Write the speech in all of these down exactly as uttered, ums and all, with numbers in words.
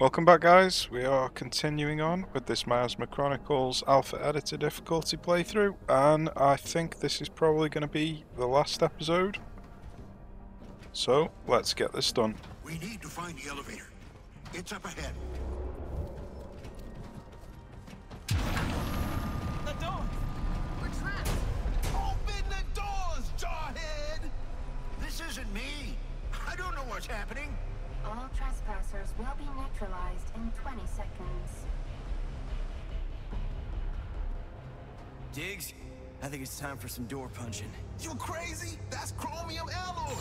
Welcome back, guys. We are continuing on with this Miasma Chronicles Alpha Editor difficulty playthrough, and I think this is probably going to be the last episode. So, let's get this done. We need to find the elevator. It's up ahead. The door! We're trapped! Open the doors, Jarhead! This isn't me. I don't know what's happening. All trespassers will be neutralized in twenty seconds. Diggs, I think it's time for some door punching. You crazy? That's chromium alloy.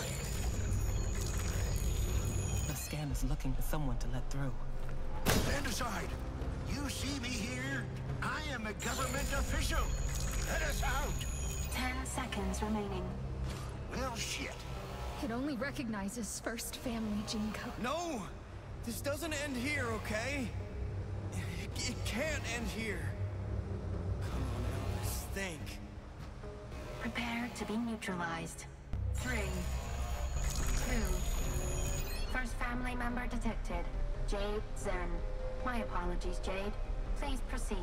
The scam is looking for someone to let through. Stand aside. You see me here? I am a government official. Let us out. Ten seconds remaining. Well, shit. It only recognizes first family gene code. No! This doesn't end here, okay? It, it can't end here. Come on, Elvis, think. Prepare to be neutralized. Three. Two. First family member detected. Jade Zen. My apologies, Jade. Please proceed.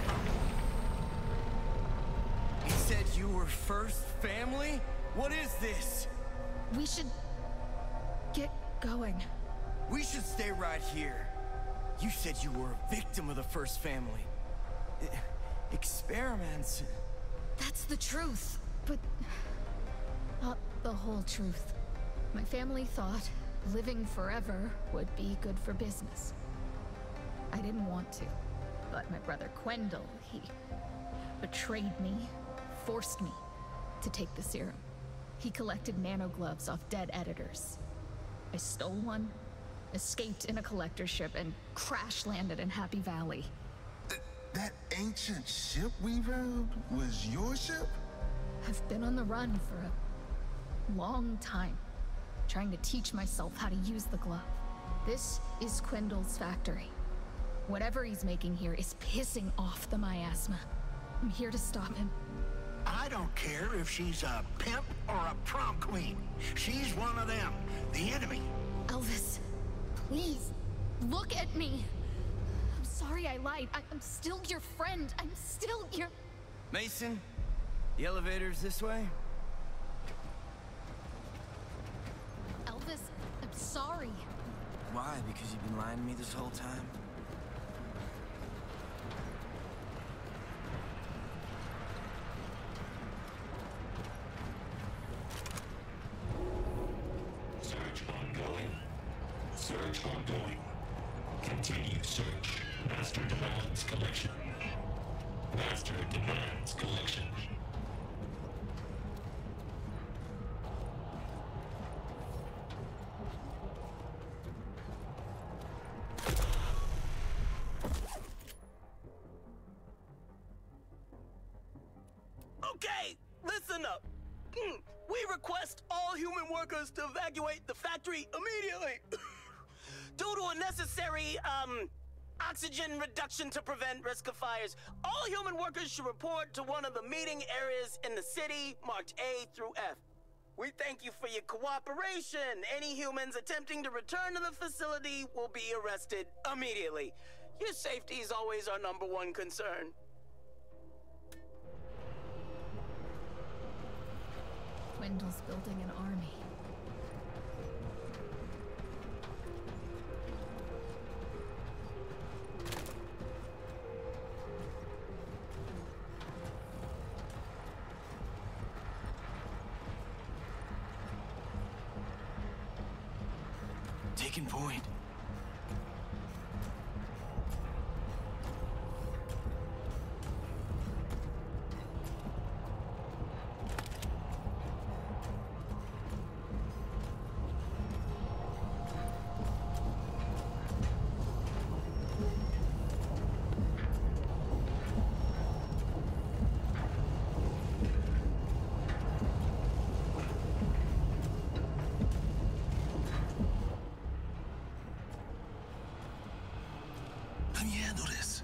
You said you were first family? What is this? We should get going. We should stay right here. You said you were a victim of the first family. I- experiments. That's the truth, but not the whole truth. My family thought living forever would be good for business. I didn't want to, but my brother Quendel, he betrayed me, forced me to take the serum. He collected nanogloves off dead editors. I stole one, escaped in a collector ship, and crash-landed in Happy Valley. Th that ancient ship we rode was your ship? I've been on the run for a long time, trying to teach myself how to use the glove. This is Quendel's factory. Whatever he's making here is pissing off the Miasma. I'm here to stop him. I don't care if she's a pimp or a prom queen. She's one of them. The enemy. Elvis, please, look at me. I'm sorry I lied. I I'm still your friend. I'm still your... Mason, the elevator's this way? Elvis, I'm sorry. Why? Because you've been lying to me this whole time? Search ongoing. Search ongoing. Continue search. Master demands collection. Master demands collection. Okay, listen up. Mm, We request all human workers to evacuate the factory immediately. Due to a necessary, um, oxygen reduction to prevent risk of fires, all human workers should report to one of the meeting areas in the city marked A through F. We thank you for your cooperation. Any humans attempting to return to the facility will be arrested immediately. Your safety is always our number one concern. Quendel's building an army. Taking point. Let me handle this.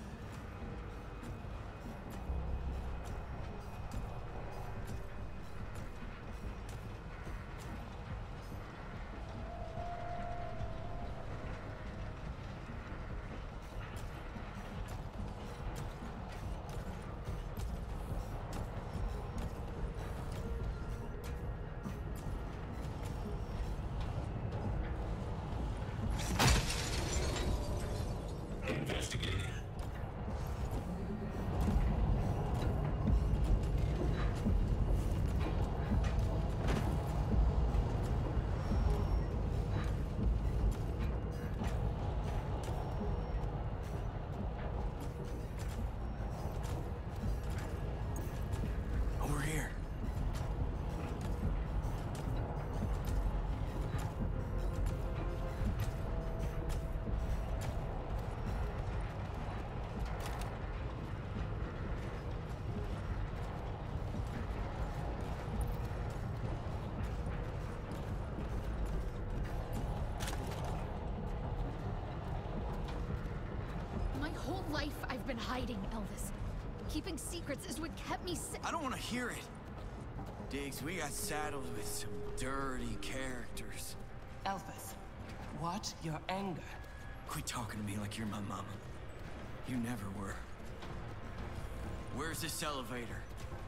whole life I've been hiding, Elvis. Keeping secrets is what kept me sa- I don't want to hear it. Diggs, we got saddled with some dirty characters. Elvis, watch your anger. Quit talking to me like you're my mama. You never were. Where's this elevator?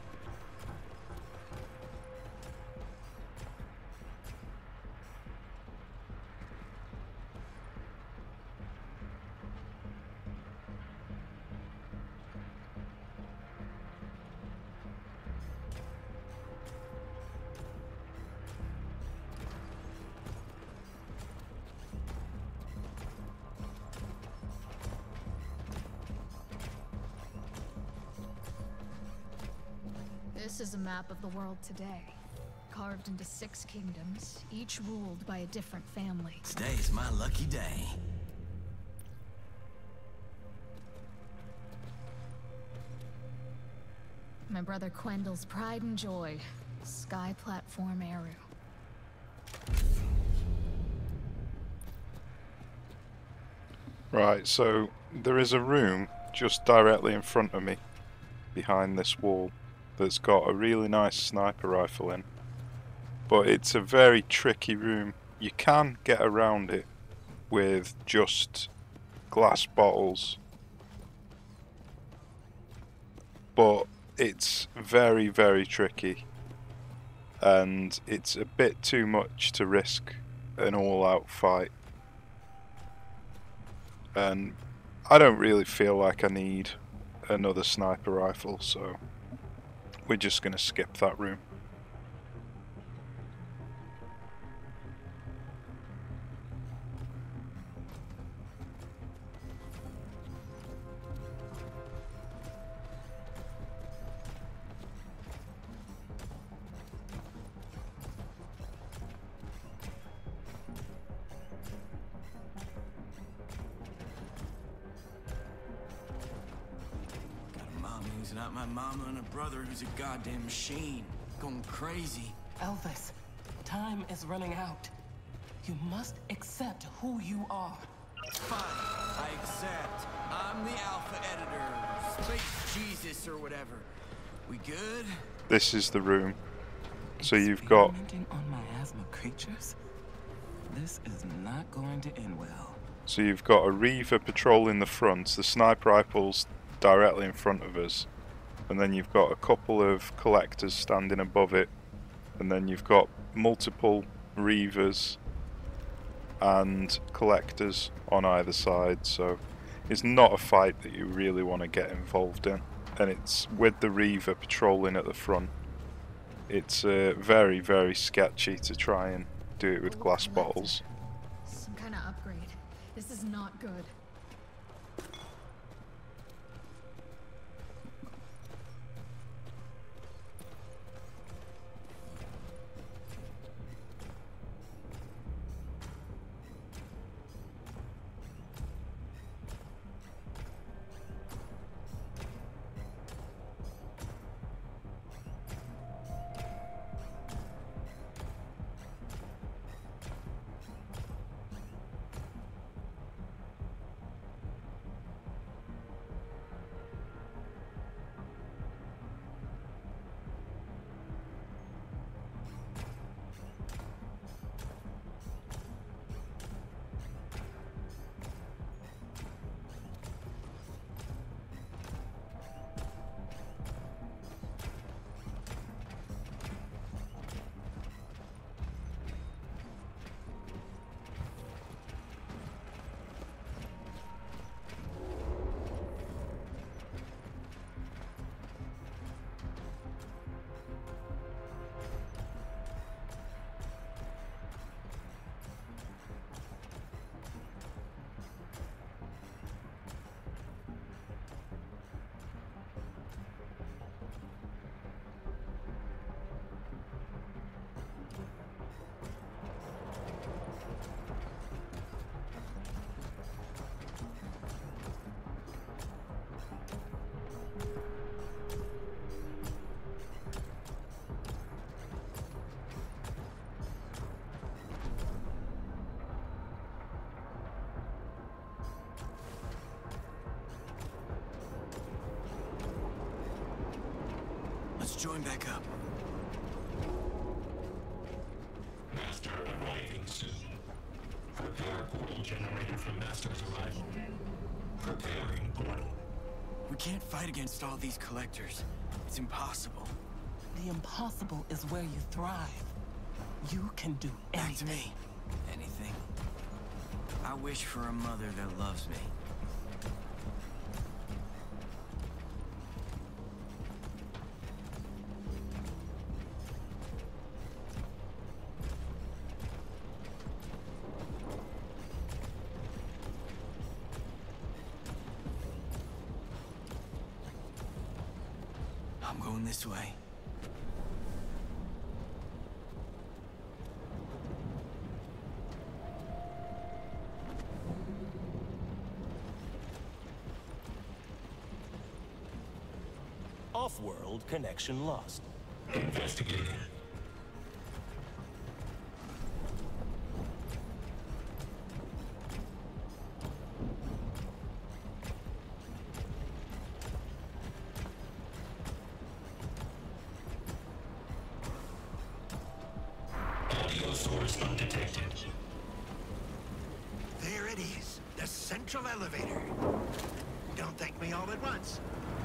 This is a map of the world today, carved into six kingdoms, each ruled by a different family. Today's my lucky day. My brother Quendel's pride and joy, Sky Platform Eru. Right, so there is a room just directly in front of me, behind this wall, that's got a really nice sniper rifle in. But it's a very tricky room. You can get around it with just glass bottles, but it's very, very tricky, and it's a bit too much to risk an all-out fight. And I don't really feel like I need another sniper rifle, so we're just going to skip that room. Who's not my mama and a brother who's a goddamn machine. Going crazy. Elvis, time is running out. You must accept who you are. Fine, I accept. I'm the Alpha Editor, Space Jesus or whatever. We good? This is the room. So you've got... Experimenting on miasma creatures? This is not going to end well. So you've got a Reaver patrolling the front, the sniper rifle's directly in front of us, and then you've got a couple of collectors standing above it, and then you've got multiple Reavers and collectors on either side, so it's not a fight that you really want to get involved in, and it's with the Reaver patrolling at the front. It's uh, very, very sketchy to try and do it with glass bottles. Some kind of upgrade. This is not good. join back up. Master arriving soon. Prepare portal generator for Master's arrival. Preparing portal. We can't fight against all these collectors. It's impossible. The impossible is where you thrive. You can do Back to anything. me. Anything. I wish for a mother that loves me. I'm going this way. Off-world connection lost. Investigating. Audio source undetected. There it is, the central elevator. Don't thank me all at once.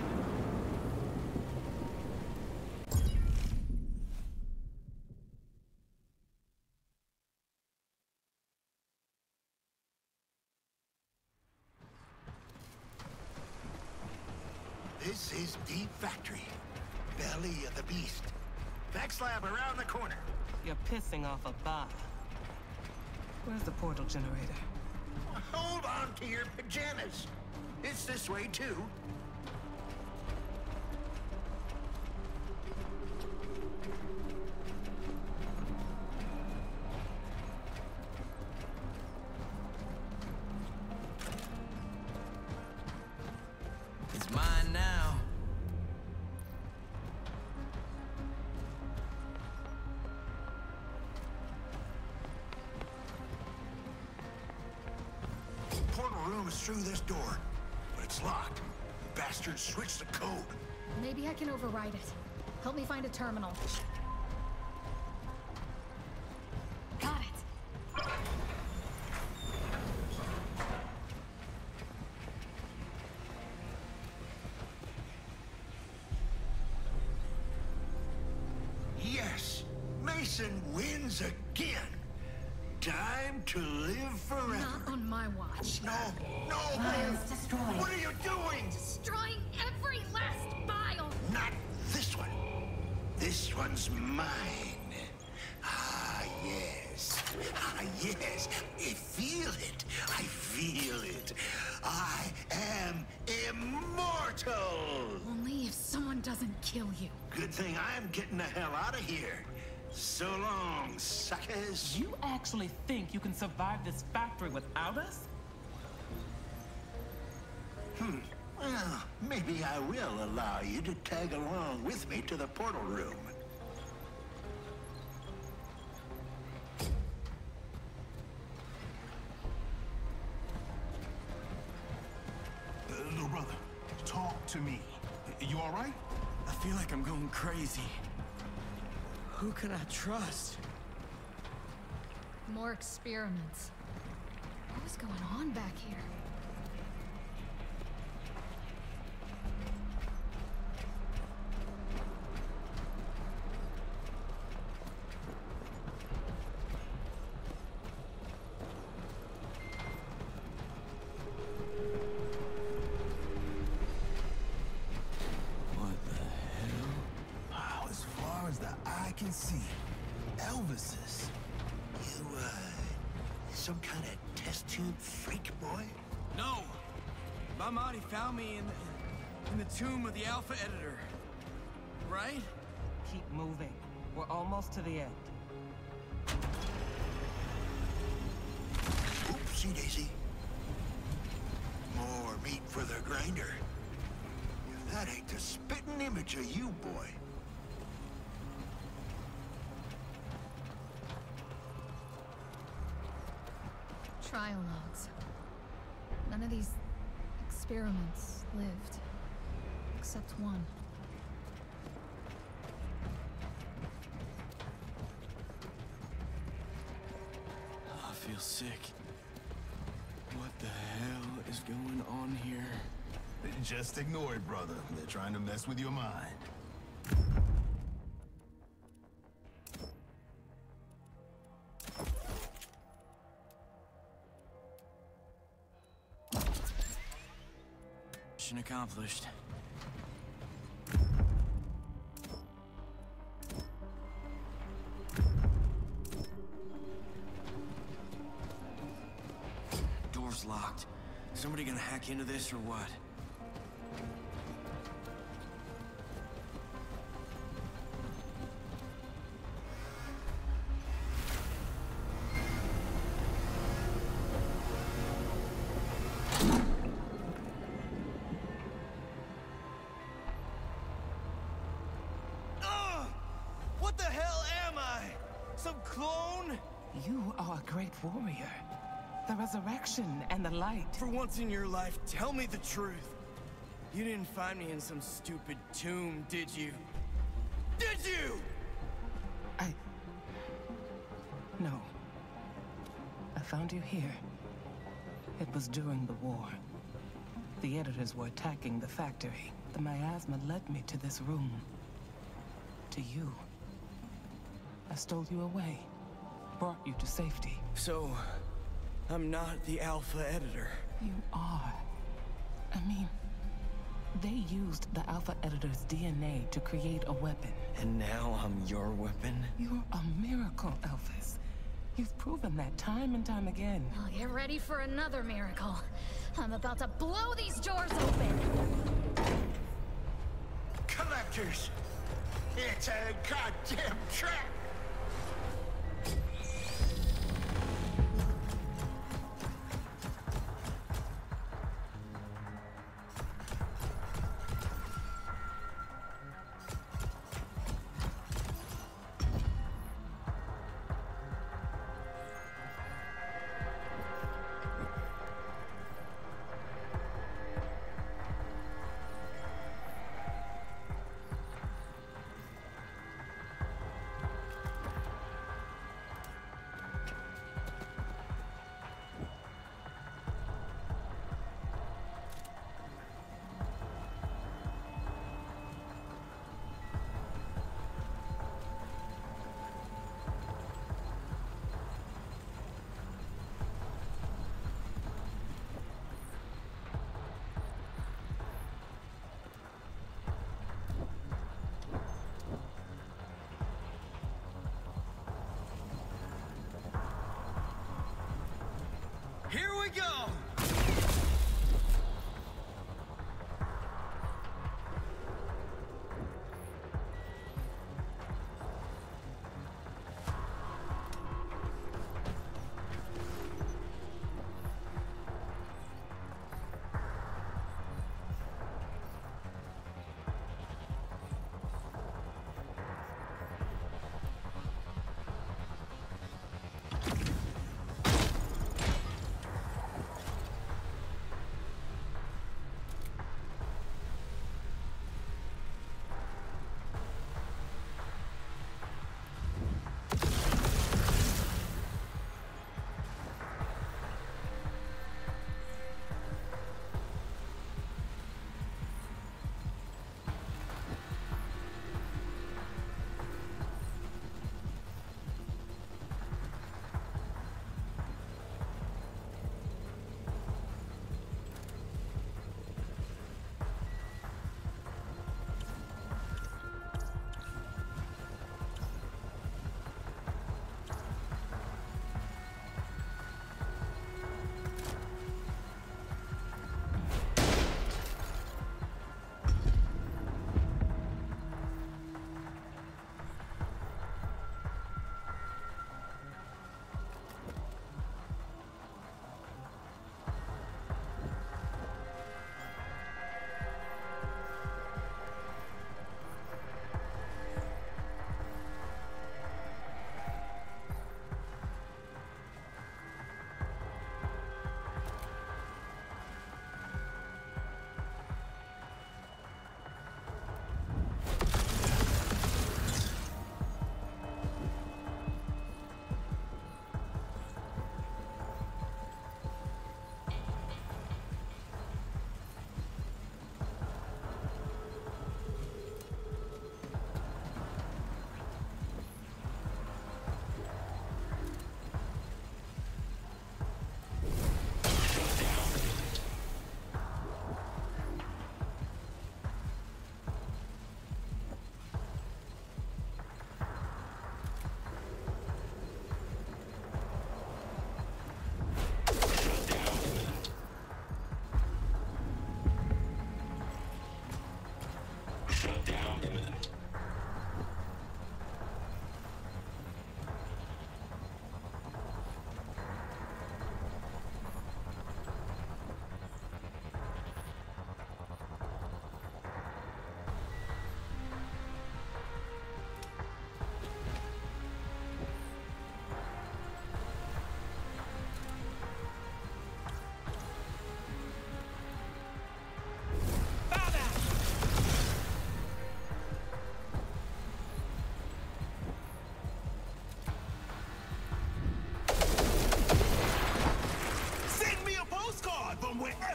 This is Deep Factory, belly of the beast. Vex lab around the corner. You're pissing off a bar. Where's the portal generator? Hold on to your pajamas. It's this way too. It's mine now. Portal room is through this door, but it's locked. Bastards switched the code. Maybe I can override it. Help me find a terminal. Got it. Yes, Mason wins again. Time to live forever. Not on my watch. No, no! Files destroyed. What are you doing? Destroying every last file! Not this one. This one's mine. Ah, yes. Ah, yes. I feel it. I feel it. I am immortal. Only if someone doesn't kill you. Good thing I'm getting the hell out of here. So long, suckers. You actually think you can survive this factory without us? Hmm. Well, maybe I will allow you to tag along with me to the portal room. Uh, little brother, talk to me. You all right? I feel like I'm going crazy. Who can I trust? More experiments. What was going on back here? What the hell? Wow, as far as the eye can see, Elvis's. You, uh, some kind of test tube freak boy? No! My Marty found me in the, in the tomb of the Alpha Editor. Right? Keep moving. We're almost to the end. Oopsie daisy. More meat for the grinder. That ain't the spitting image of you, boy. Trial logs. None of these experiments lived. Except one. sick. What the hell is going on here? Just ignore it, brother. They're trying to mess with your mind. Mission accomplished. Door's locked. Somebody gonna hack into this or what? What the hell am I? Some clone? You are a great warrior. The resurrection and the light. For once in your life, tell me the truth. You didn't find me in some stupid tomb, did you? Did you? I... No. I found you here. It was during the war. The editors were attacking the factory. The miasma led me to this room. To you. I stole you away. Brought you to safety. So, I'm not the Alpha Editor. You are. I mean, they used the Alpha Editor's D N A to create a weapon. And now I'm your weapon? You're a miracle, Elphys. You've proven that time and time again. Well, get ready for another miracle. I'm about to blow these doors open. Collectors! It's a goddamn trap! Here we go!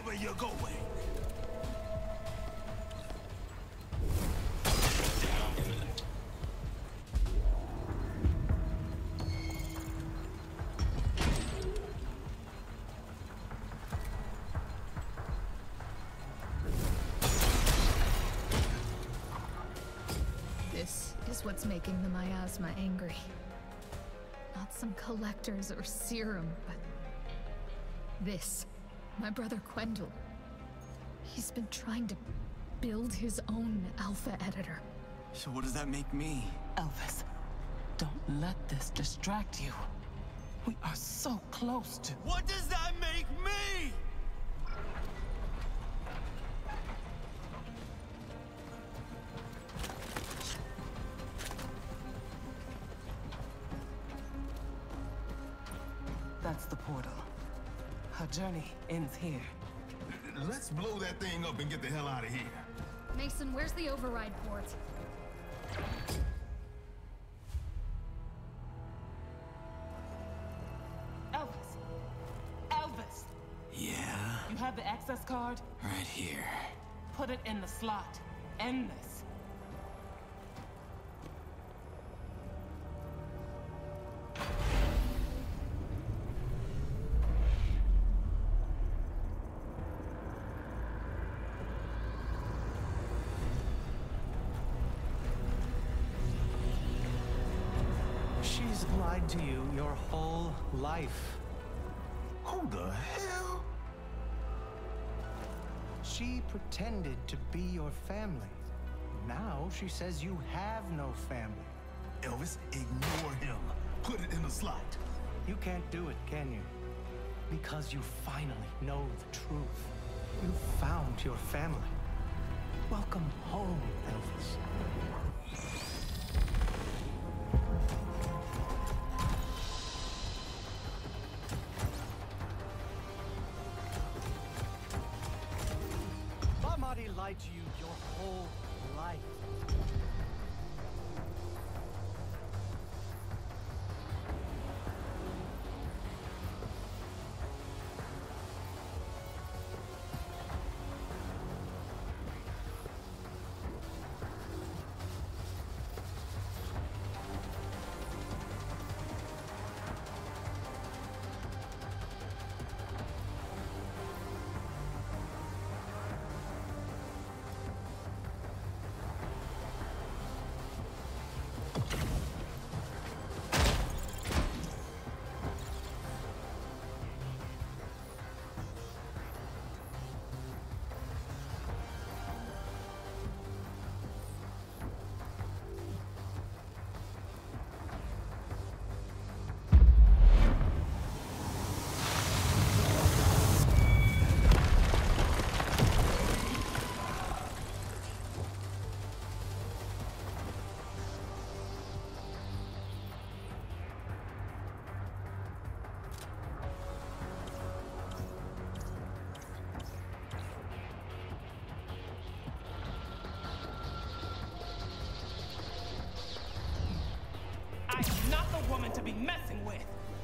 wherever you're going. This is what's making the Miasma angry. Not some collectors or serum, but this. My brother Quendel. He's been trying to build his own alpha editor. So what does that make me? Elvis, don't let this distract you. We are so close to... What does that make me? That's the portal. Her journey ends here. Let's blow that thing up and get the hell out of here. Mason, where's the override port? Elvis! Elvis! Yeah? You have the access card? Right here. Put it in the slot. End this. She's lied to you your whole life. Who the hell? She pretended to be your family. Now she says you have no family. Elvis, ignore him. Put it in the slot. You can't do it, can you? Because you finally know the truth. You found your family. Welcome home, Elvis. Somebody lied to you your whole life. I'm not the woman to be messing with.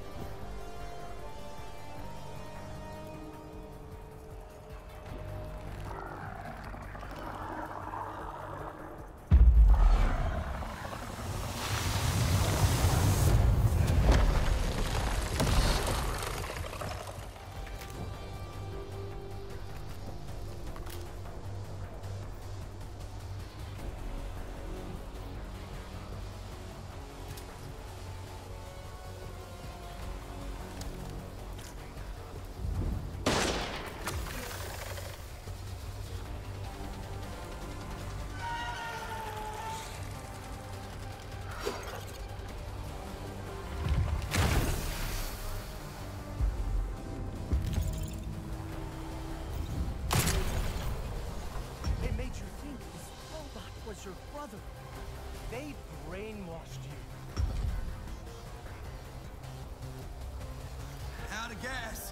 Your brother. They brainwashed you. Out of gas.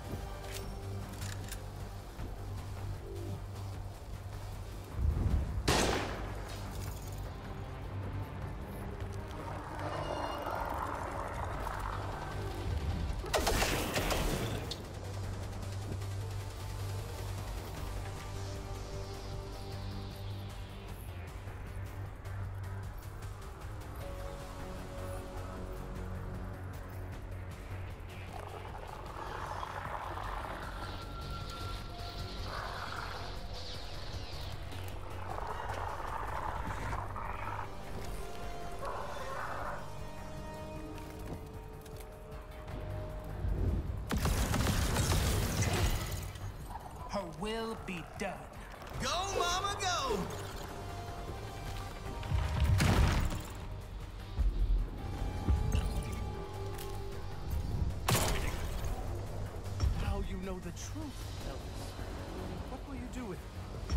Her will be done. Go, Mama, go! Now you know the truth, Elvis. What will you do with it?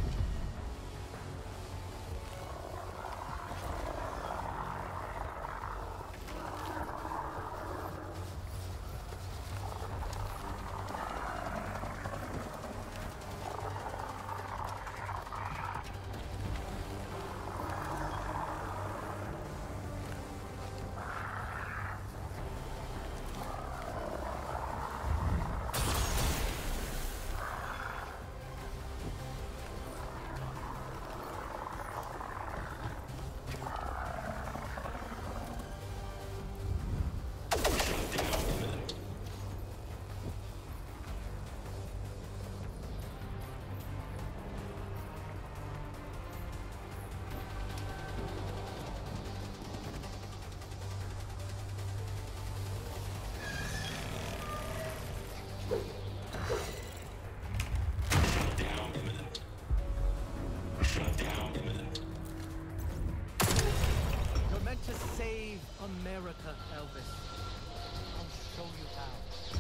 To save America, Elvis. I'll show you how.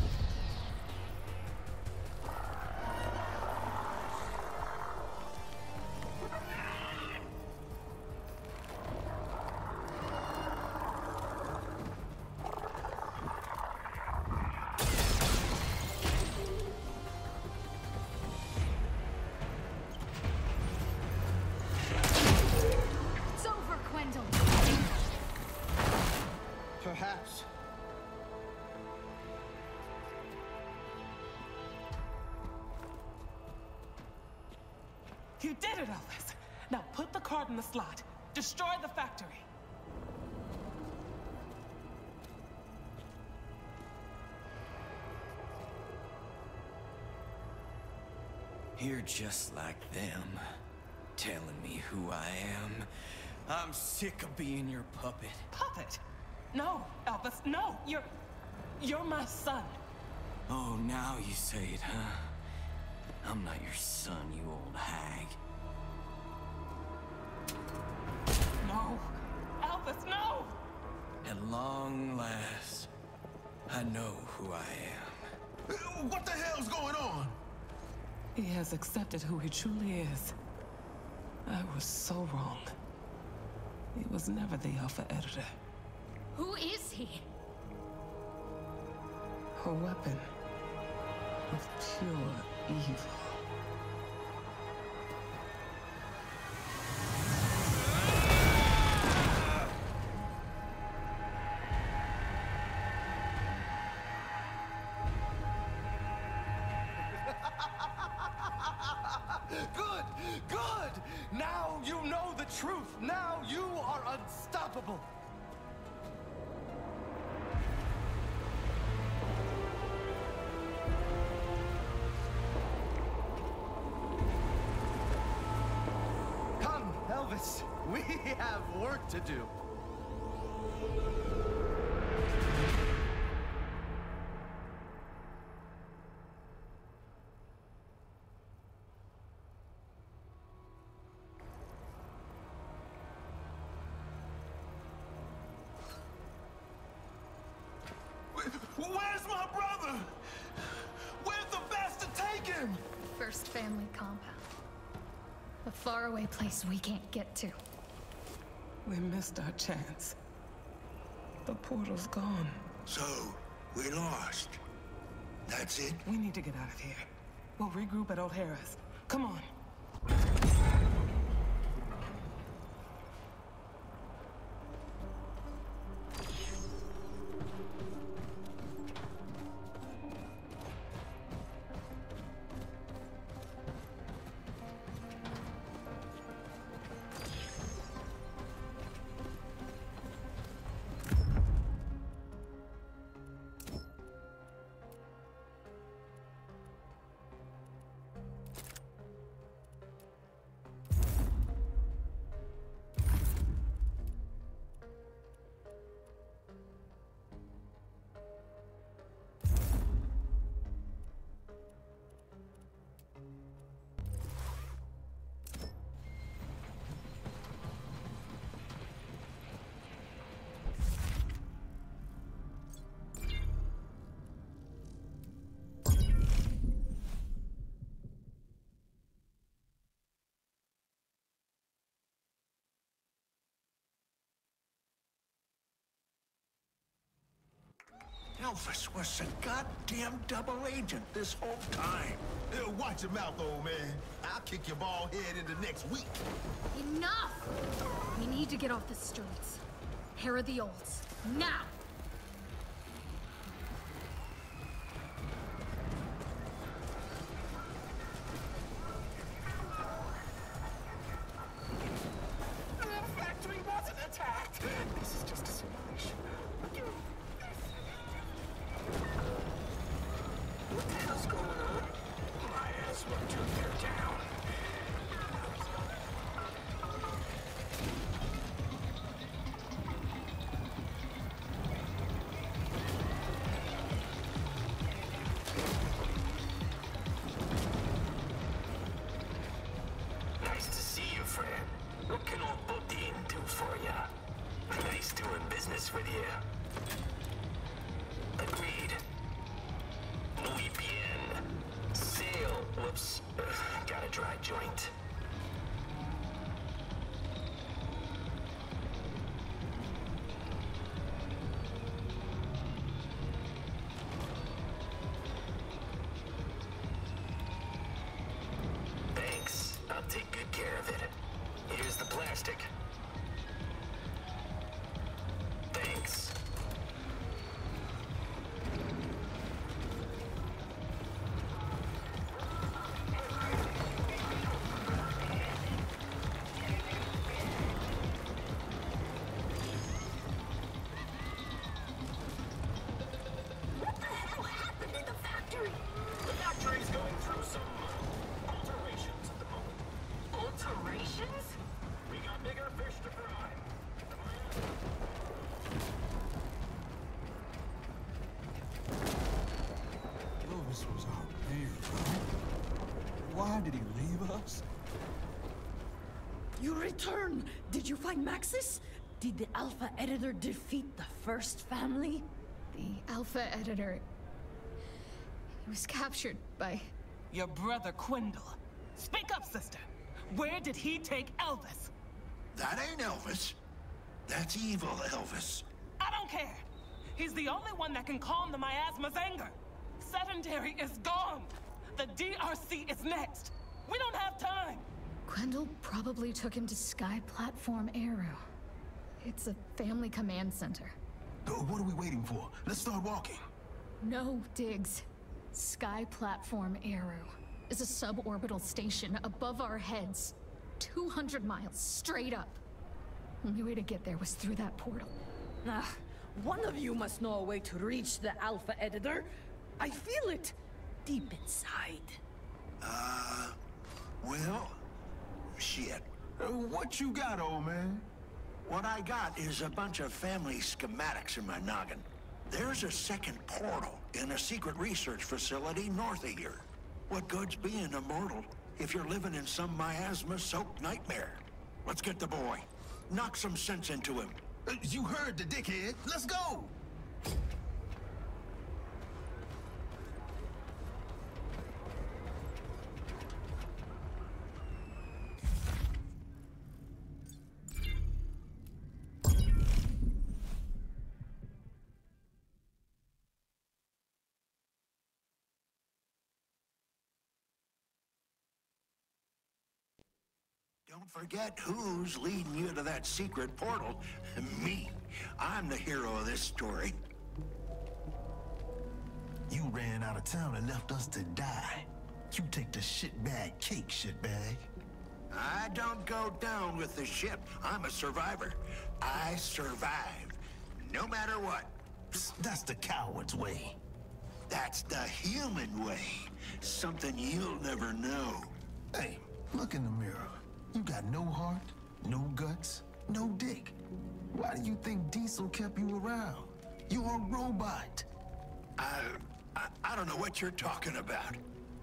It's over, Gwendolyn. Perhaps. You did it, Elvis. Now put the card in the slot. Destroy the factory. You're just like them, telling me who I am. I'm sick of being your puppet. Puppet? No, Elvis, no. You're... you're my son. Oh, now you say it, huh? I'm not your son, you old hag. No. Elvis, no! At long last, I know who I am. What the hell's going on? He has accepted who he truly is. I was so wrong. He was never the Alpha Editor. Who is he? A weapon of pure evil. Good! Good! Now you know the truth! Now you are unstoppable! Come, Elvis. We have work to do. Where's my brother? Where's the bastard taken? First family compound. A faraway place we can't get to. We missed our chance. The portal's gone. So, we lost. That's it? We need to get out of here. We'll regroup at O'Hara's. Come on. Elvis was a goddamn double agent this whole time. Hey, watch your mouth, old man. I'll kick your bald head into next week. Enough! We need to get off the streets. Here are the olds. Now! The factory wasn't attacked. This is just a simulation. What the hell's going on? Miasma took her down. Nice to see you, friend. What can old Bodine do for you? Nice doing business with you. Agreed. Muy bien. Sail. Whoops. Ugh, got a dry joint. Thanks. I'll take good care of it. Here's the plastic. Thanks. What the hell happened in the factory? The factory's going through some uh, alterations at the moment. Alterations? We got bigger fish to fry. Elvis was our mayor, right? Why did he leave us? You return! Did you find Maxis? Did the Alpha Editor defeat the first family? The Alpha Editor... He was captured by... Your brother, Quindle. Speak up, sister. Where did he take Elvis? That ain't Elvis. That's evil Elvis. I don't care. He's the only one that can calm the Miasma's anger. Sedentary is gone. The D R C is next. We don't have time. Quendel probably took him to Sky Platform Arrow. It's a family command center. Uh, What are we waiting for? Let's start walking. No, Diggs. Sky Platform Arrow is a suborbital station above our heads. two hundred miles straight up. Only way to get there was through that portal. Ah, one of you must know a way to reach the Alpha Editor. I feel it deep inside. Uh, well, shit. Uh, what you got, old man? What I got is a bunch of family schematics in my noggin. There's a second portal in a secret research facility north of here. What good's being immortal if you're living in some miasma-soaked nightmare? Let's get the boy. Knock some sense into him. Uh, you heard the dickhead. Let's go! Don't forget who's leading you to that secret portal. Me. I'm the hero of this story. You ran out of town and left us to die. You take the shitbag cake, shitbag. I don't go down with the ship. I'm a survivor. I survived, no matter what. Psst, that's the coward's way. That's the human way. Something you'll never know. Hey, look in the mirror. You got no heart, no guts, no dick. Why do you think Diesel kept you around? You're a robot. I, I, I don't know what you're talking about.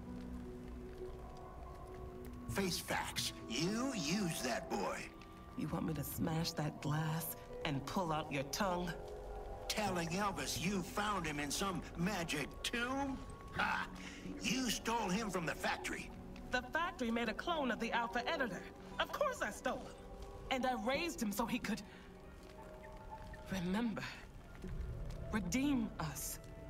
Face facts. You use that boy. You want me to smash that glass and pull out your tongue? Telling Elvis you found him in some magic tomb? Ha! You stole him from the factory. The factory made a clone of the Alpha Editor. Of course I stole him. And I raised him so he could... remember. Redeem us.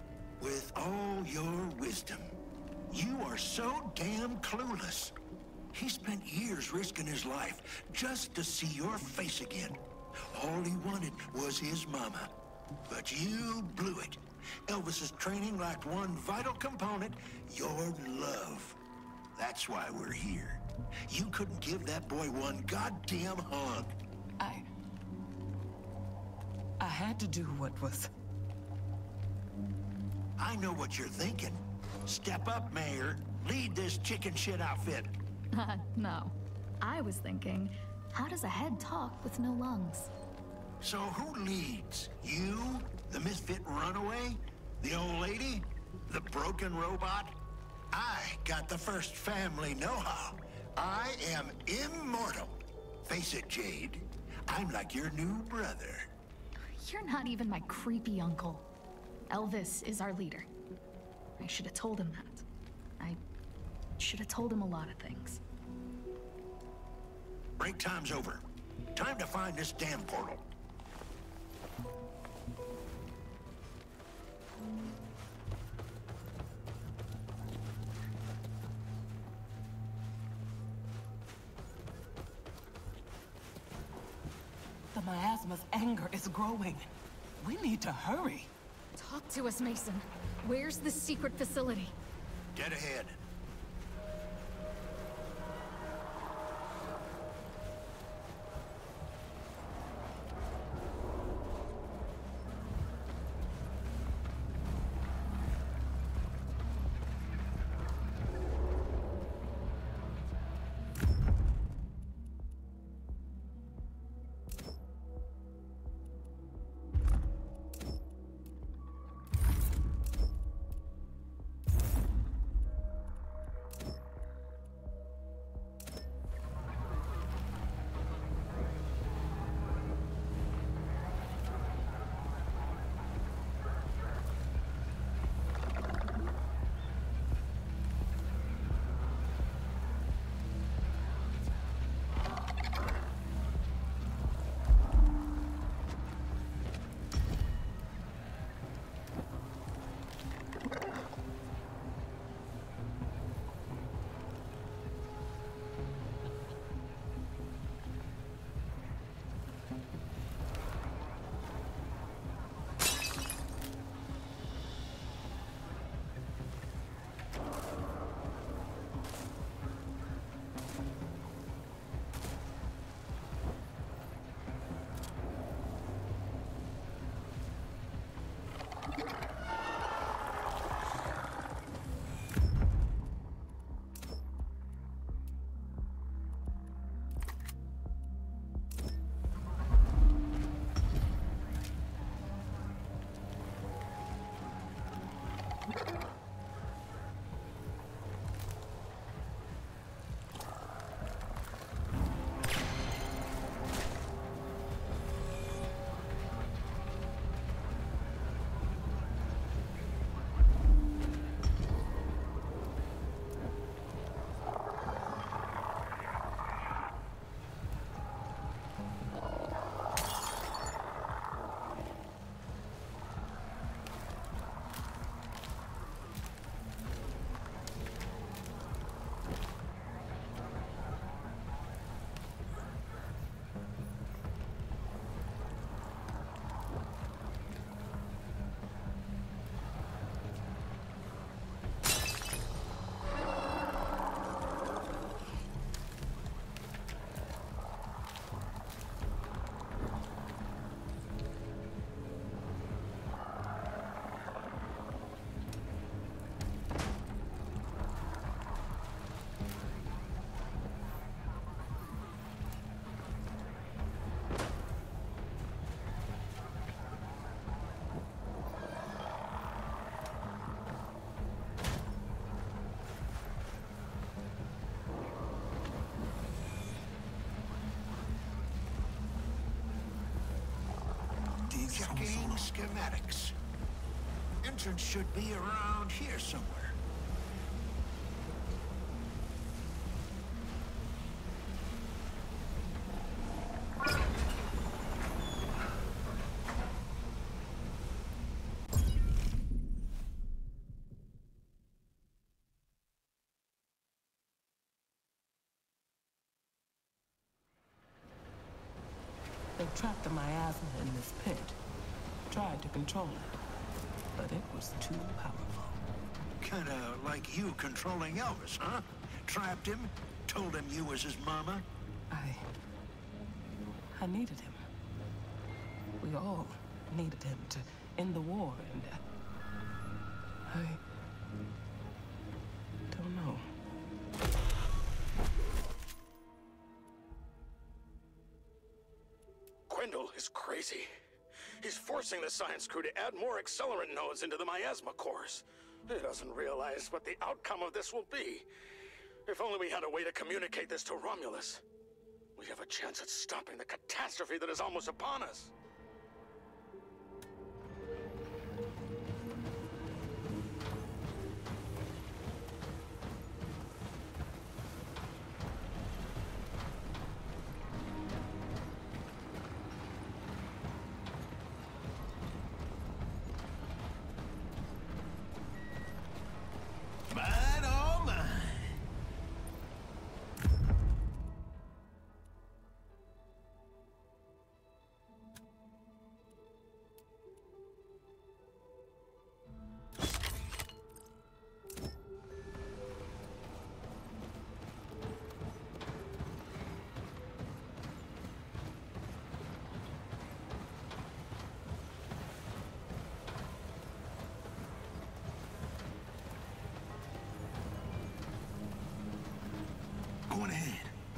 With all your wisdom, you are so damn clueless. He spent years risking his life just to see your face again. All he wanted was his mama. But you blew it. Elvis's training lacked one vital component, your love. That's why we're here. You couldn't give that boy one goddamn hug. I... I had to do what was... I know what you're thinking. Step up, Mayor. Lead this chicken shit outfit. Uh, no. I was thinking, how does a head talk with no lungs? So who leads? You? The misfit runaway? The old lady? The broken robot? I got the first family know-how. I am immortal. Face it, Jade. I'm like your new brother. You're not even my creepy uncle. Elvis is our leader. I should have told him that. I should have told him a lot of things. Break time's over. Time to find this damn portal. The Miasma's anger is growing. We need to hurry. Talk to us, Mason. Where's the secret facility? Dead ahead. Checking schematics. Entrance should be around here somewhere. trapped the miasma in this pit. Tried to control it, but it was too powerful. Kinda like you controlling Elvis, huh? Trapped him, told him you was his mama? I... I needed him. We all needed him to end the war, and... Uh, I... don't know. Grendel is crazy. He's forcing the science crew to add more accelerant nodes into the miasma cores. He doesn't realize what the outcome of this will be. If only we had a way to communicate this to Romulus. We have a chance at stopping the catastrophe that is almost upon us. Mine, all mine. Going ahead.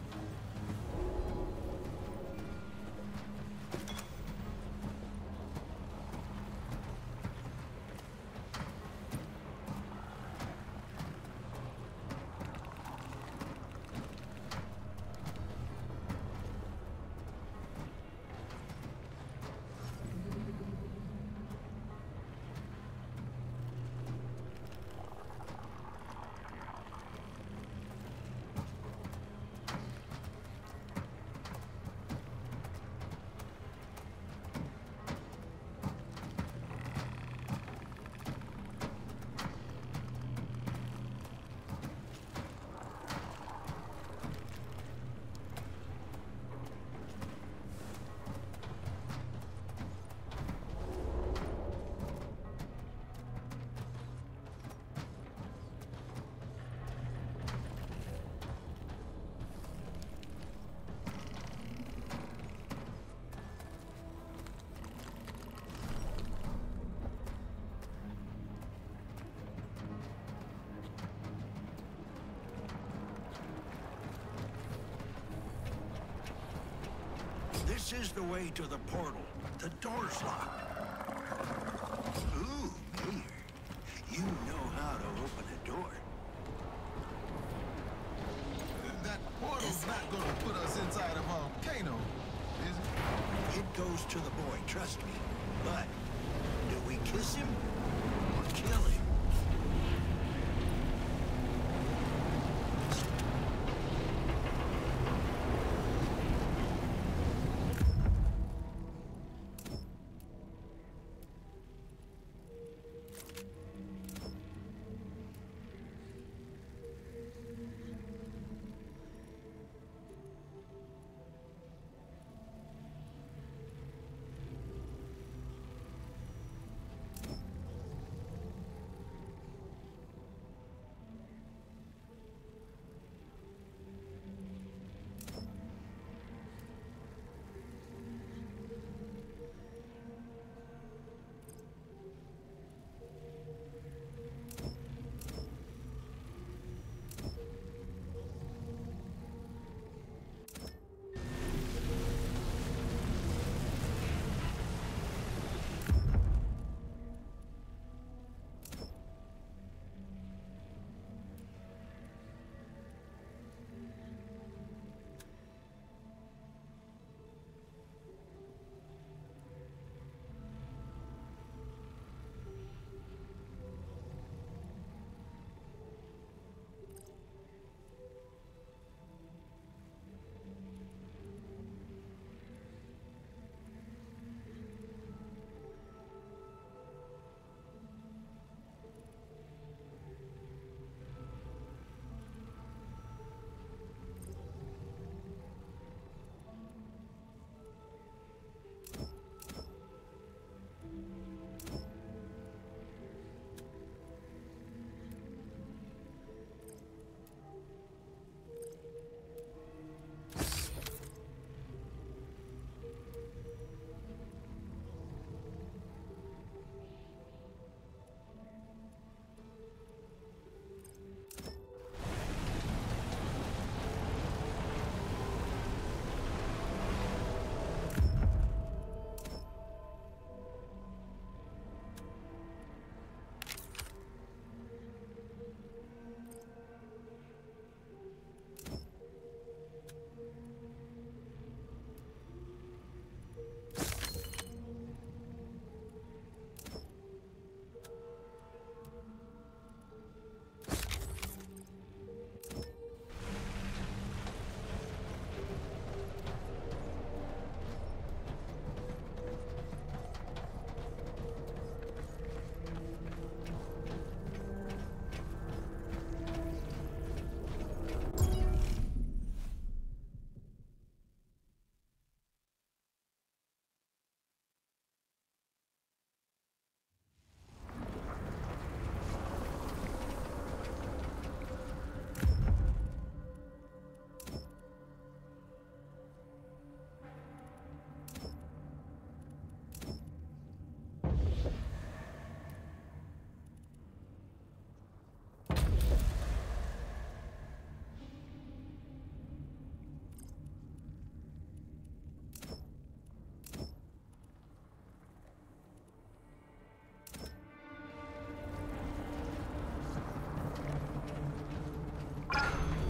This is the way to the portal. The door's locked. Ooh, Mayor. You know how to open a door. That portal's not gonna put us inside a volcano, is it? It goes to the boy, trust me. But do we kiss him or kill him?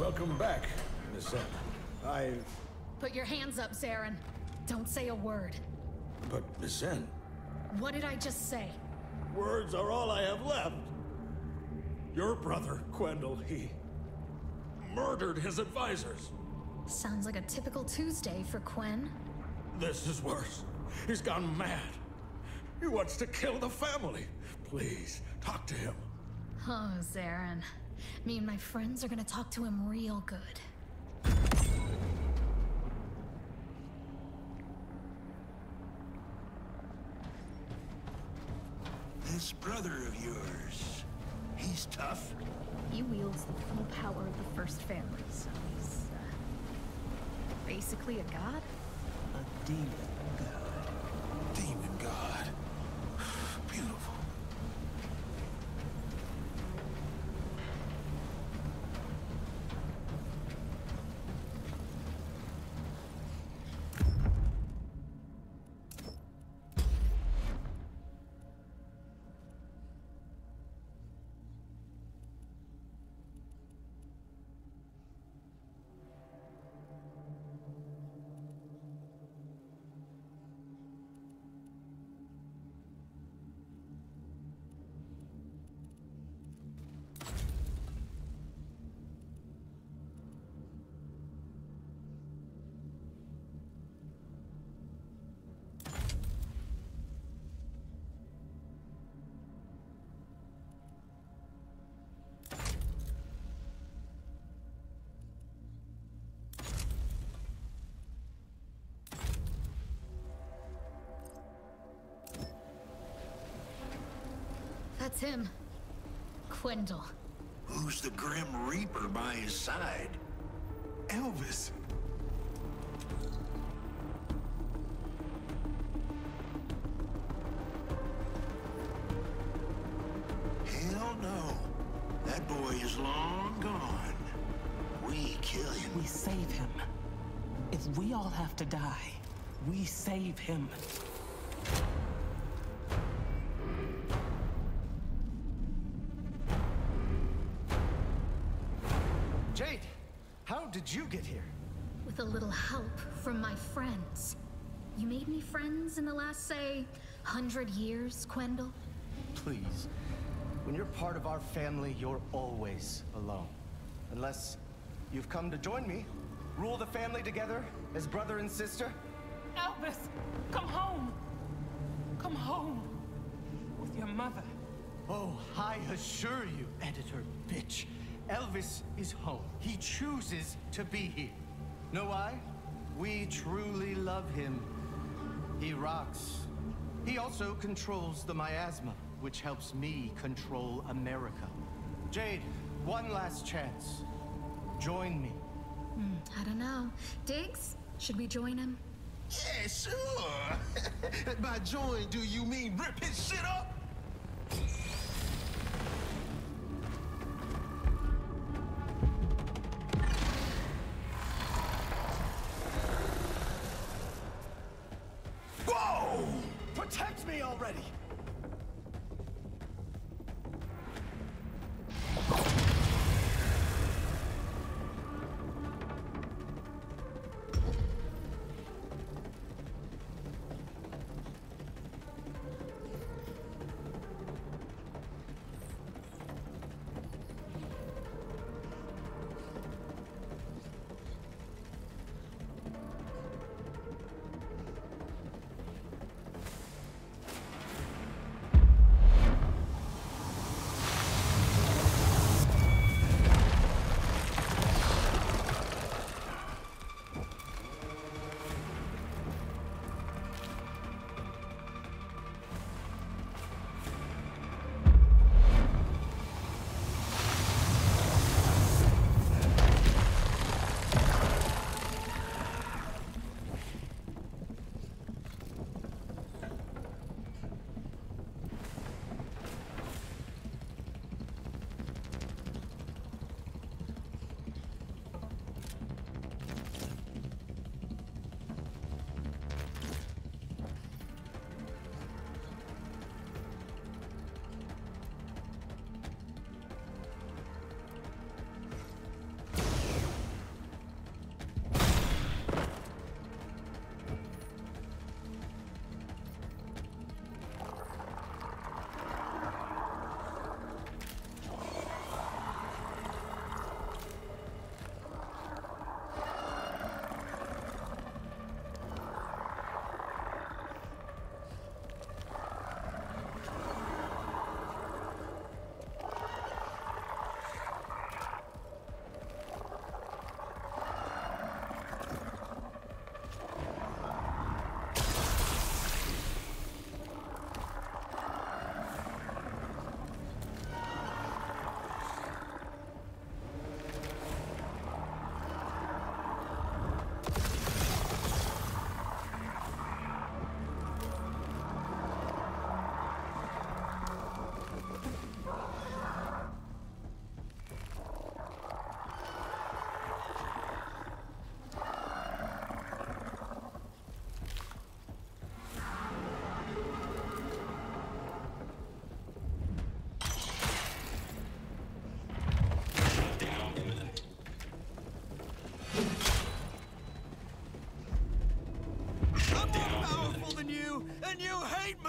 Welcome back, Miss Sen. I... Put your hands up, Zarin. Don't say a word. But, Miss Sen... What did I just say? Words are all I have left. Your brother, Quendel, he... murdered his advisors. Sounds like a typical Tuesday for Quen. This is worse. He's gone mad. He wants to kill the family. Please, talk to him. Oh, Zarin. Me and my friends are gonna talk to him real good. This brother of yours, he's tough. He wields the full power of the First Family, so he's, uh, basically a god? A demon god. Demon god. Beautiful. That's him. Quendel. Who's the Grim Reaper by his side? Elvis. Hell no. That boy is long gone. We kill him. We save him. If we all have to die, we save him. Jade, how did you get here? With a little help from my friends. You made me friends in the last, say, hundred years, Quendel? Please. When you're part of our family, you're always alone. Unless you've come to join me, rule the family together as brother and sister. Elvis, come home. Come home. With your mother. Oh, I assure you, editor bitch. Elvis is home. He chooses to be here. Know why? We truly love him. He rocks. He also controls the miasma, which helps me control America. Jade, one last chance. Join me. Hmm, I don't know. Diggs, should we join him? Yeah, sure. By join, do you mean rip his shit up? Whoa! Protect me already!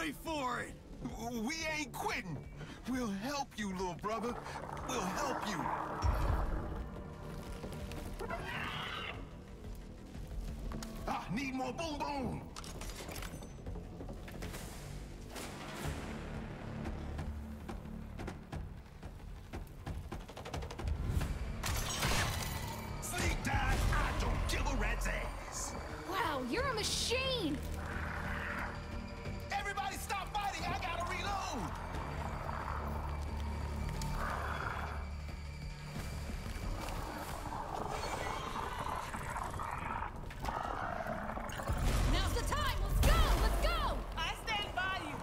Wait for it! We ain't quitting! We'll help you, little brother. We'll help you. Ah, need more boom boom! Sleep time, I don't give a rat's ass. Wow, you're a machine! Everybody stop fighting, I gotta reload! Now's the time! Let's go! Let's go! I stand by you.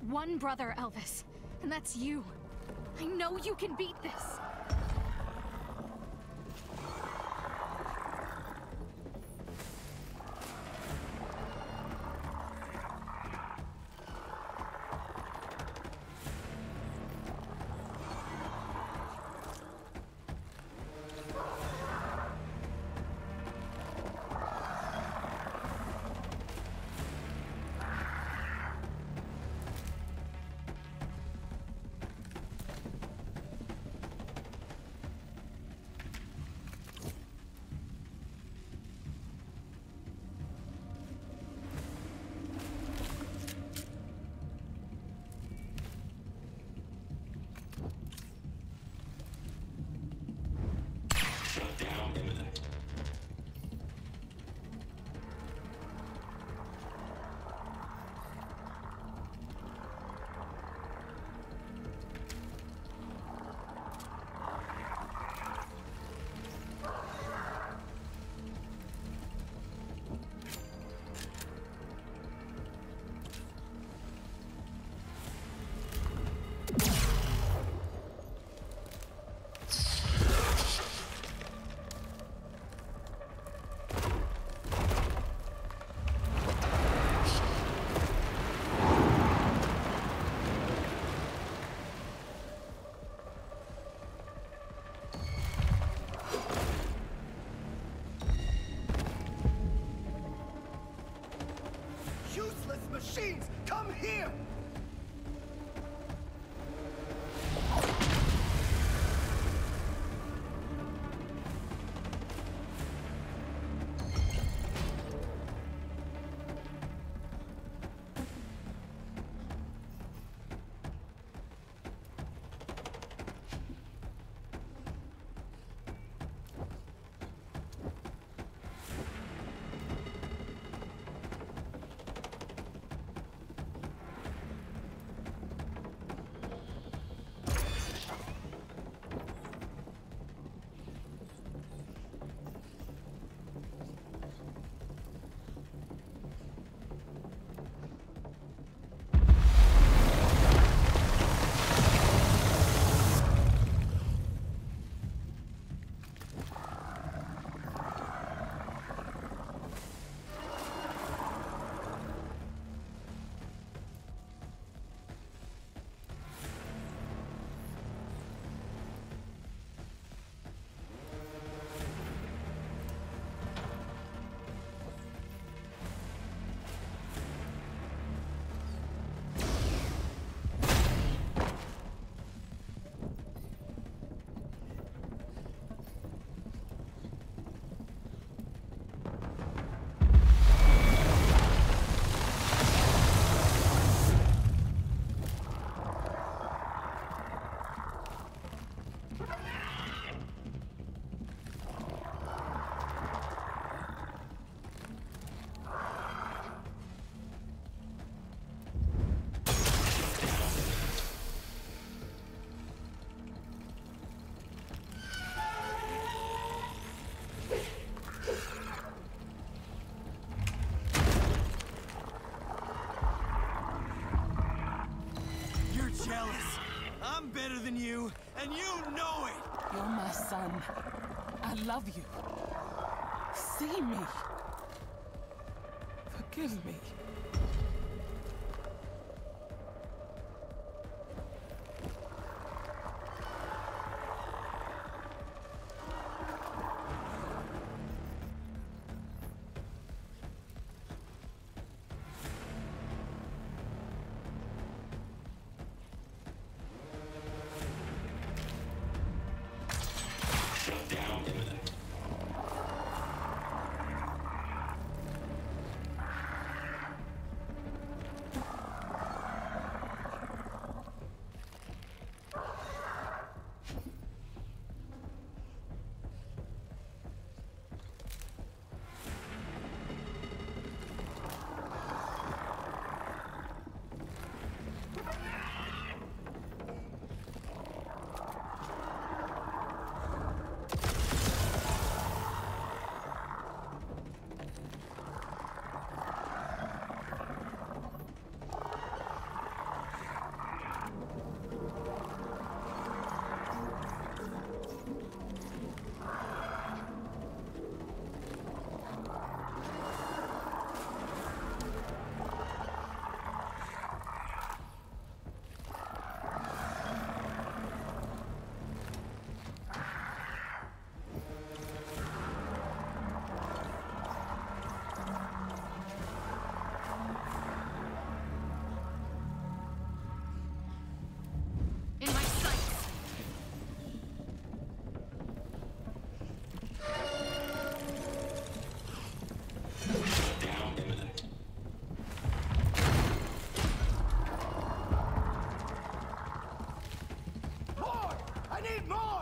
one brother, Elvis, and that's you. I know you can beat this. Machines, come here! Jealous. I'm better than you, and you know it! You're my son. I love you. See me. Forgive me. I need more!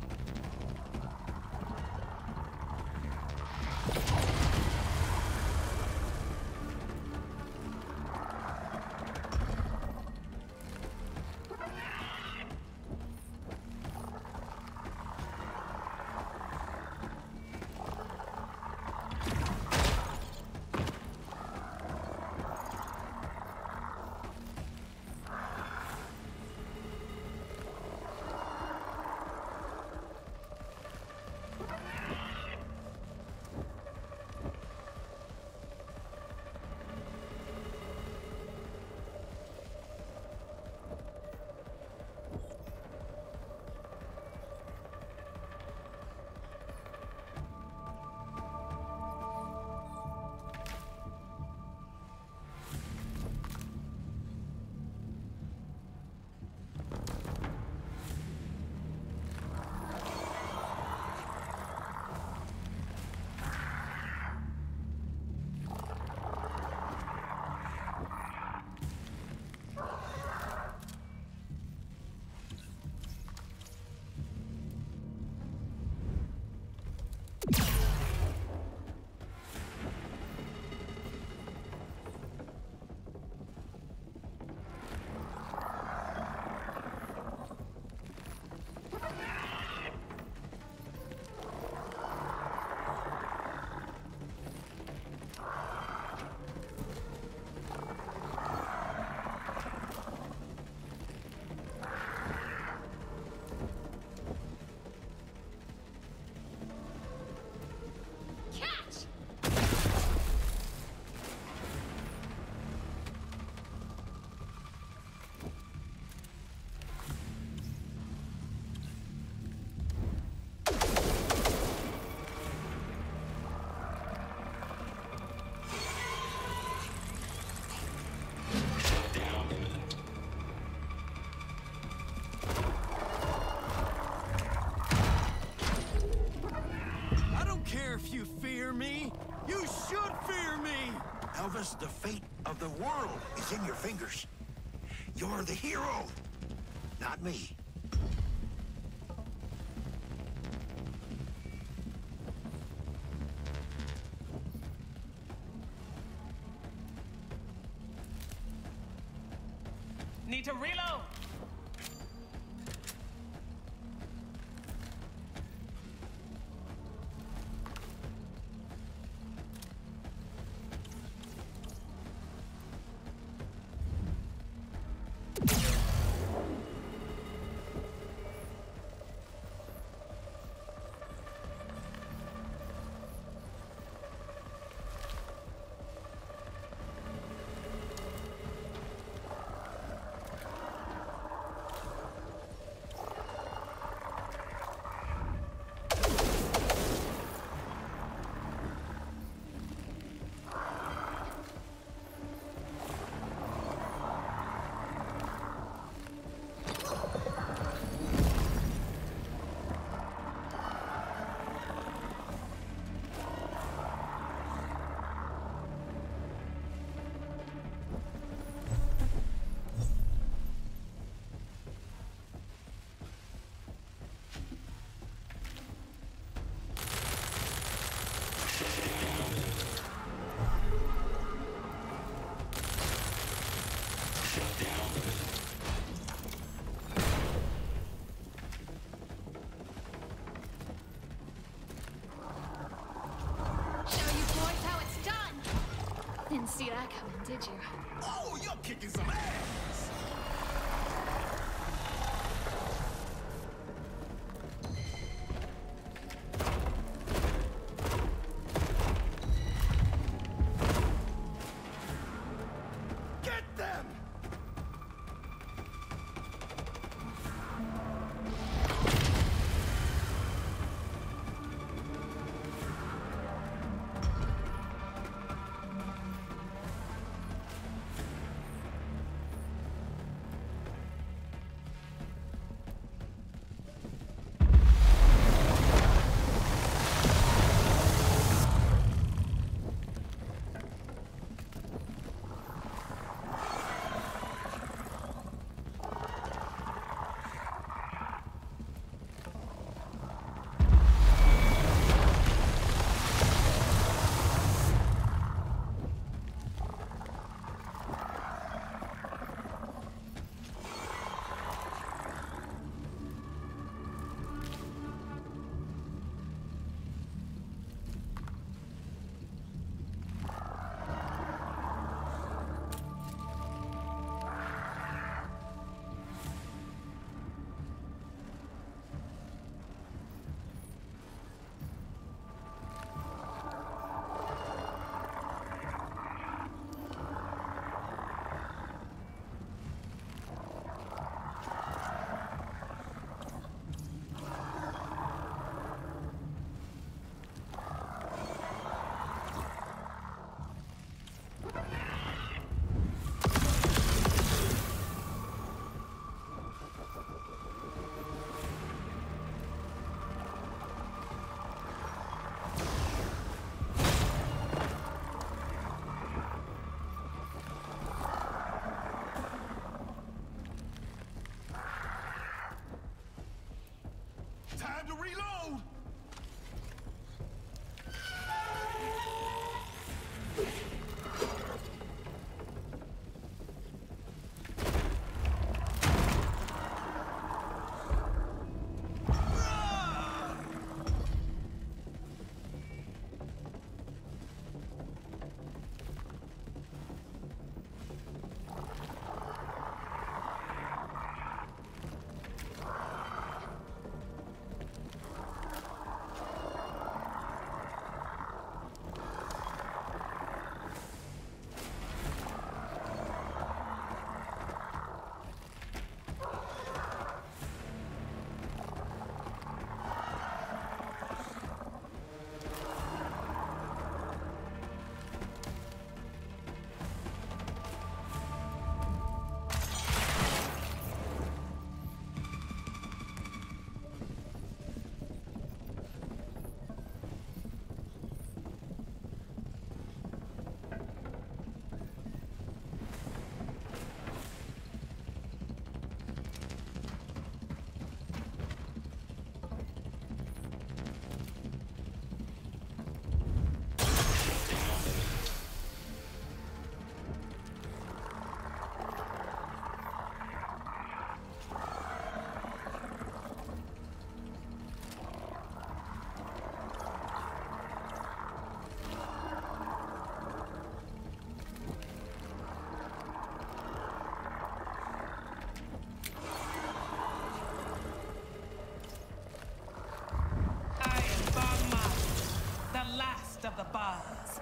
If you fear me, you should fear me! Elvis, the fate of the world is in your fingers. You're the hero, not me. Need to reload! Didn't see that coming, did you? Oh, you're kicking some ass! Get them! to reload! Of the bars.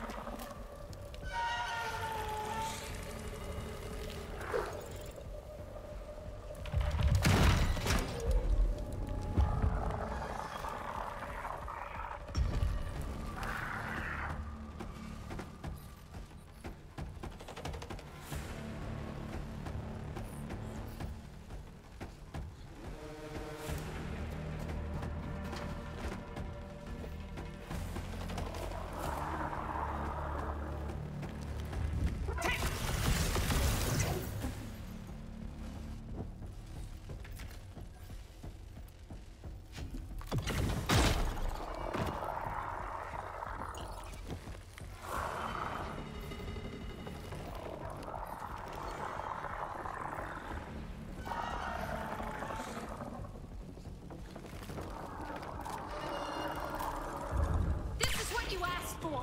You asked for.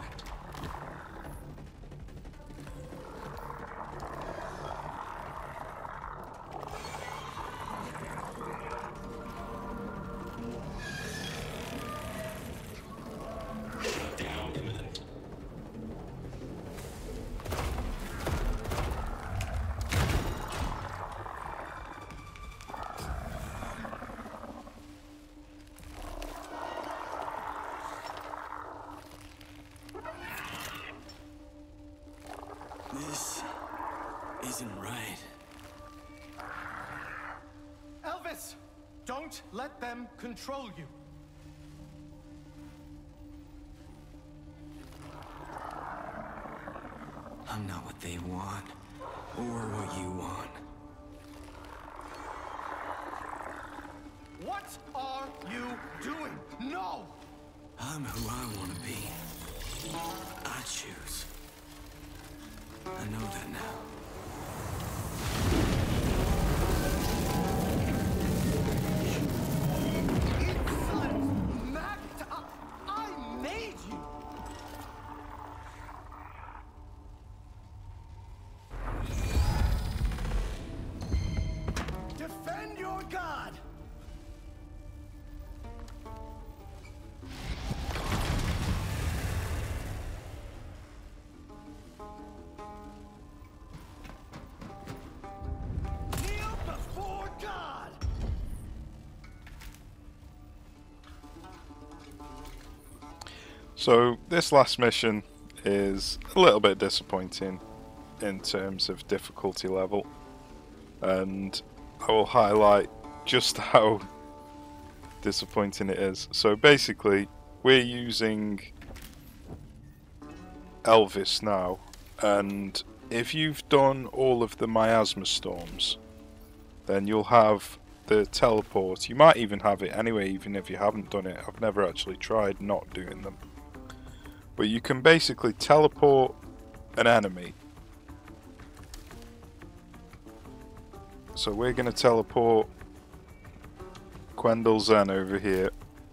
Down imminent. This isn't right. Elvis! Don't let them control you. I'm not what they want, or what you want. What are you doing? No! I'm who I want to be. I choose. I know that now. Insolent maggot! I, I made you! Defend your god! Kneel before God! So this last mission is a little bit disappointing in terms of difficulty level, and I will highlight just how disappointing it is. So basically we're using Elvis now, and if you've done all of the Miasma storms, then you'll have the teleport. You might even have it anyway, even if you haven't done it. I've never actually tried not doing them. But you can basically teleport an enemy. So we're going to teleport Quendel Zen over here.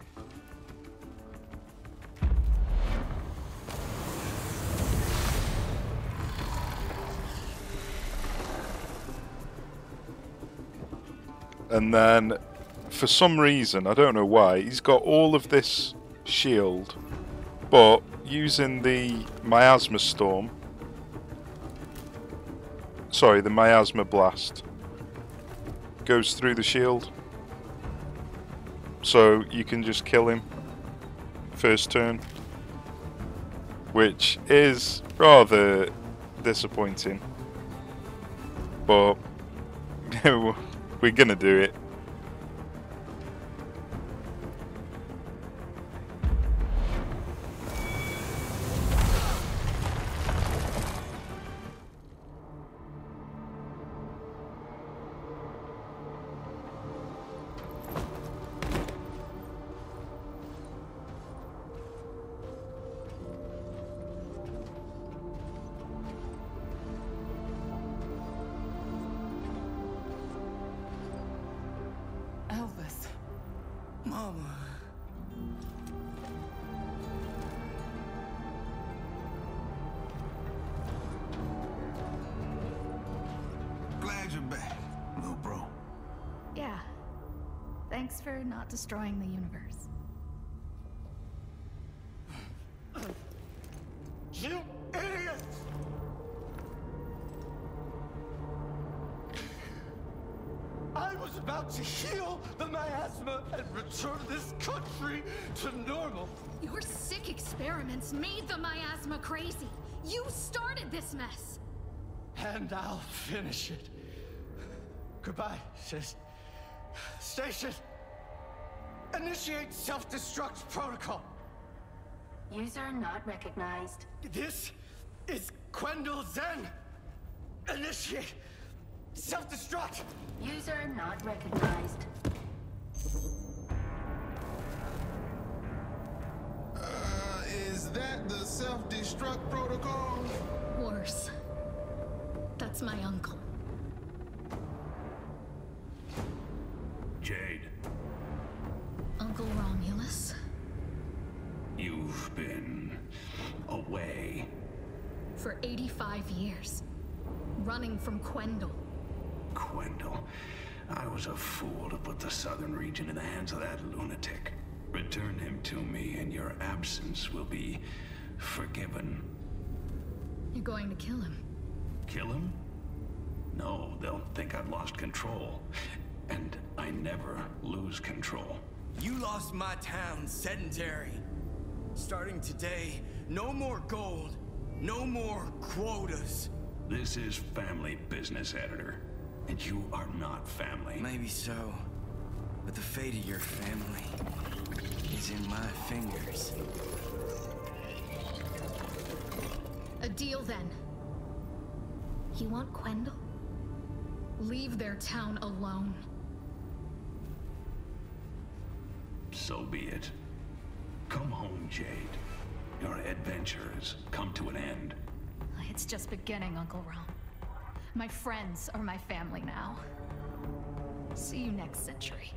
And then, for some reason, I don't know why, he's got all of this shield, but using the Miasma Storm, sorry, the Miasma Blast, goes through the shield. So you can just kill him first turn, which is rather disappointing, but we're gonna do it. Mama. Glad you're back, little bro. Yeah. Thanks for not destroying the universe. You idiots! I was about to heal the miasma and return this country to normal. Your sick experiments made the miasma crazy. You started this mess. And I'll finish it. Goodbye, sis. Station. Initiate self-destruct protocol. User not recognized. This is Quendel Zen. Initiate self-destruct. User not recognized. Uh, is that the self-destruct protocol? Worse. That's my uncle. Jade. Uncle Romulus. You've been away. For eighty-five years. Running from Quendel. Quendel. I was a fool to put the southern region in the hands of that lunatic. Return him to me and your absence will be forgiven. You're going to kill him. Kill him? No, they'll think I've lost control. And I never lose control. You lost my town sedentary. Starting today, no more gold, no more quotas. This is family business, editor. And you are not family. Maybe so. But the fate of your family is in my fingers. A deal then. You want Quendel? Leave their town alone. So be it. Come home, Jade. Your adventure has come to an end. It's just beginning, Uncle Rom. My friends are my family now. See you next century.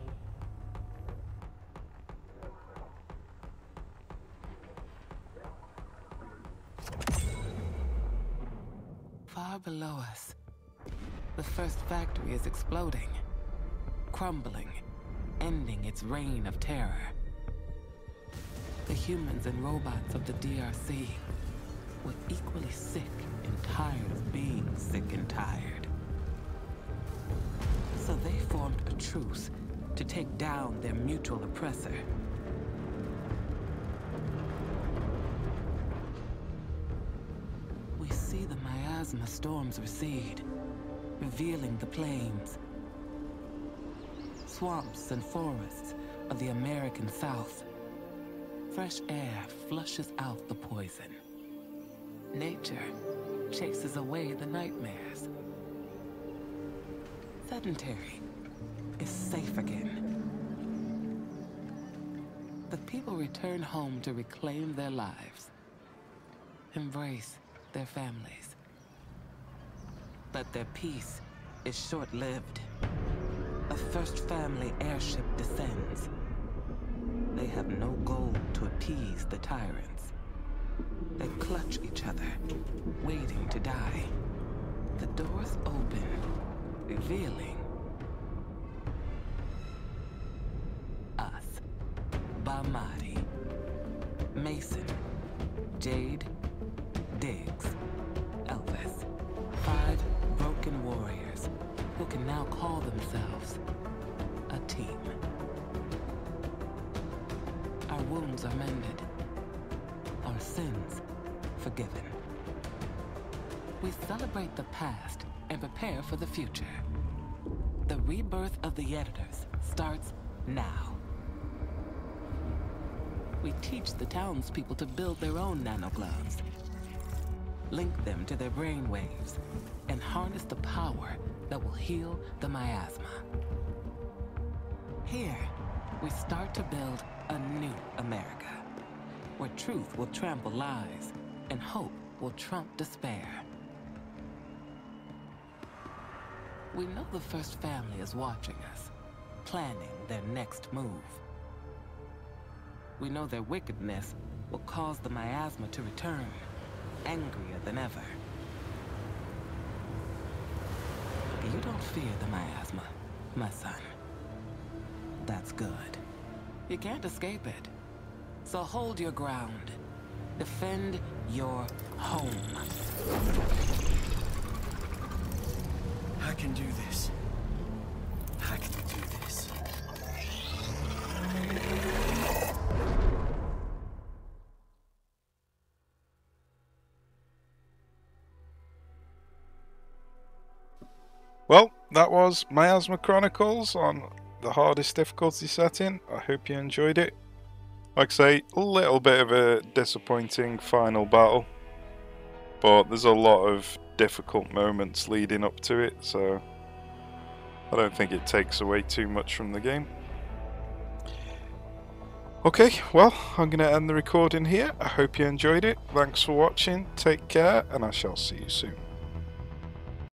Far below us, the first factory is exploding, crumbling, ending its reign of terror. The humans and robots of the D R C were equally sick and tired of being sick and tired. So they formed a truce to take down their mutual oppressor. We see the miasma storms recede, revealing the plains, swamps and forests of the American South. Fresh air flushes out the poison. Nature chases away the nightmares. Sedentary, is safe again. The people return home to reclaim their lives, embrace their families. But their peace is short-lived. A First Family airship descends. They have no goal to appease the tyrants. They clutch each other, waiting to die. The doors open, revealing us. Bamadi, Mason, Jade, Diggs, Elvis. Five broken warriors who can now call themselves a team. Our wounds are mended, our sins forgiven. We celebrate the past and prepare for the future. The rebirth of the editors starts now. We teach the townspeople to build their own nanogloves, link them to their brain waves, and harness the power that will heal the miasma. Here, we start to build a new America, where truth will trample lies and hope will trump despair. We know the First Family is watching us, planning their next move. We know their wickedness will cause the miasma to return, angrier than ever. You don't fear the miasma, my son. That's good. You can't escape it. So hold your ground. Defend your home. I can do this. I can do this. Well, that was Miasma Chronicles on the hardest difficulty setting. I hope you enjoyed it. Like I say, a little bit of a disappointing final battle, but there's a lot of difficult moments leading up to it, so I don't think it takes away too much from the game. Okay, well, I'm going to end the recording here. I hope you enjoyed it. Thanks for watching, take care, and I shall see you soon.